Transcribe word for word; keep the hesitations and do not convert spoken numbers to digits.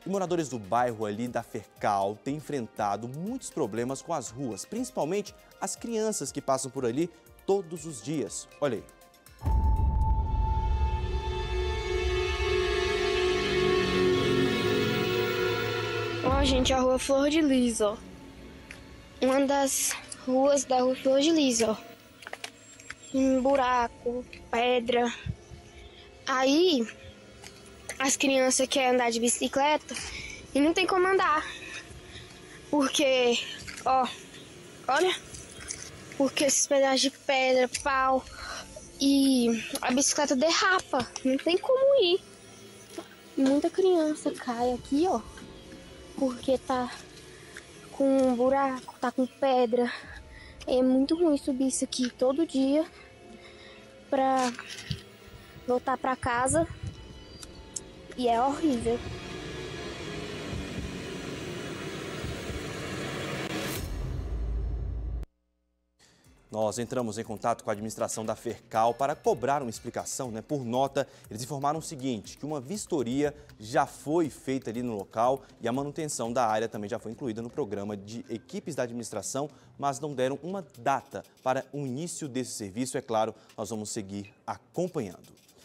E moradores do bairro ali da Fercal têm enfrentado muitos problemas com as ruas, principalmente as crianças que passam por ali todos os dias. Olha aí. Ó, gente, a rua Flor de Lis, ó. Uma das ruas da rua Flor de Lis, ó. Um buraco, pedra. Aí, as crianças querem andar de bicicleta e não tem como andar. Porque, ó, olha. Porque esses pedaços de pedra, pau e a bicicleta derrapa. Não tem como ir. Muita criança cai aqui, ó. Porque tá com um buraco, tá com pedra. É muito ruim subir isso aqui todo dia pra voltar pra casa. E é horrível. Nós entramos em contato com a administração da Fercal para cobrar uma explicação, né? Por nota, eles informaram o seguinte, que uma vistoria já foi feita ali no local e a manutenção da área também já foi incluída no programa de equipes da administração, mas não deram uma data para o início desse serviço. É claro, nós vamos seguir acompanhando.